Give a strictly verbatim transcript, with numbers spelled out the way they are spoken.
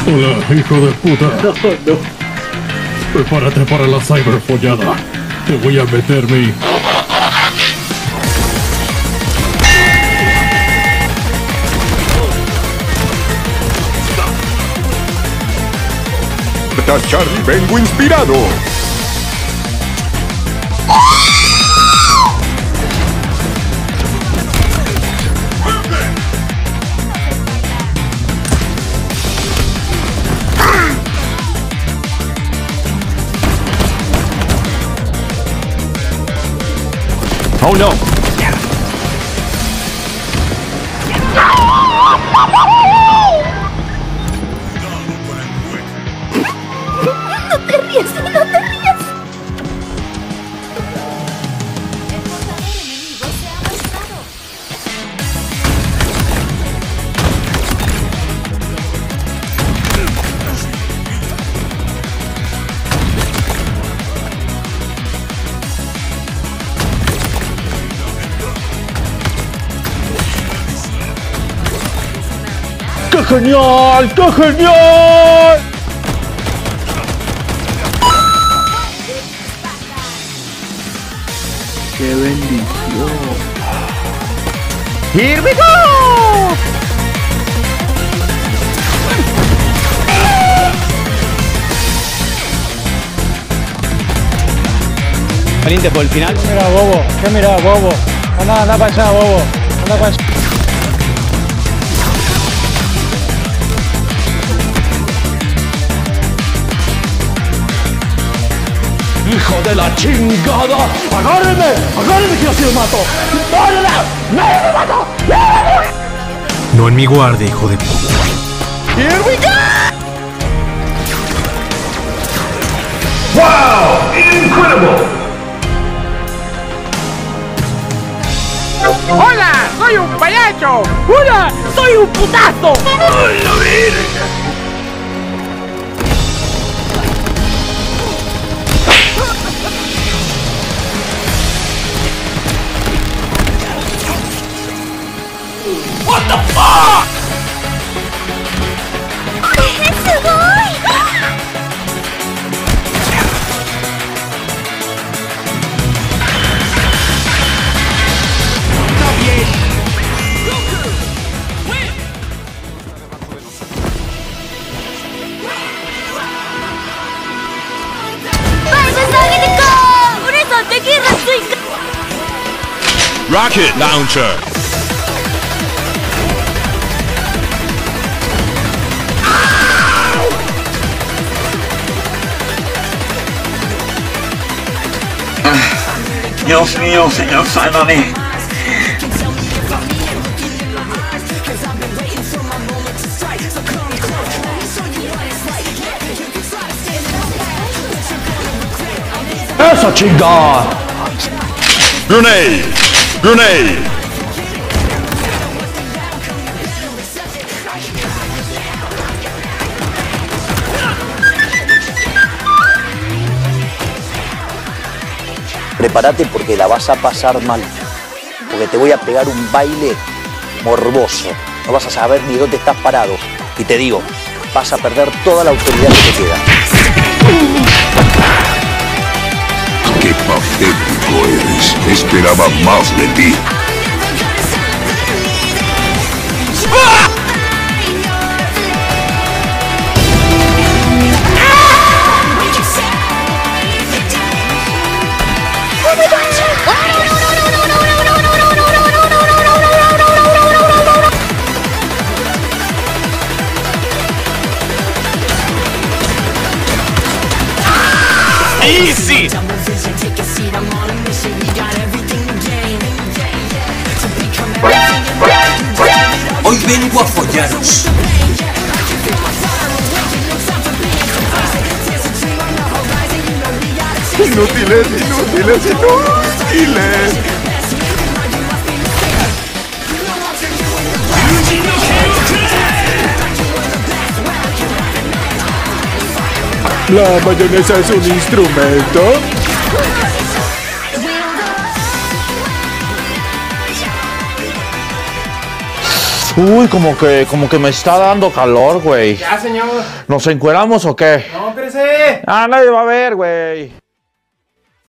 Hola, hijo de puta. No, no. Prepárate para la cyberfollada. Te voy a meter mi... Charlie, vengo inspirado. Oh no! No te rías, no te rías. El portador enemigo se ha mostrado. ¡Qué genial! ¡Qué genial! ¡Qué bendición! Here we go! Valiente por el final. ¿Qué mira, bobo? ¿Qué mira, bobo? Anda, anda para allá, bobo. Anda para allá. ¡Hijo de la chingada! ¡Agárreme! ¡Agárreme que yo sí lo mato! ¡No, no, no! ¡No, lo mato! ¡No! No en mi guardia, hijo de puta. ¡Here we go! ¡Wow! ¡Incredible! ¡Hola! ¡Soy un payacho! ¡Hola! ¡Soy un putazo! ¡Ay, la verga! What the fuck? Rocket launcher. Dios mío, Señor, sálvame. ¡Eso, chingada! Grenade! Grenade! Prepárate porque la vas a pasar mal. Porque te voy a pegar un baile morboso. No vas a saber ni dónde estás parado. Y te digo, vas a perder toda la autoridad que te queda. ¡Qué patético eres! Esperaba más de ti. Easy! Hoy vengo a follaros. Inútiles, inútiles, inútiles. La mayonesa es un instrumento. Uy, como que, como que me está dando calor, güey. Ya, señor. ¿Nos encueramos o qué? No, espérese. Ah, nadie va a ver, güey.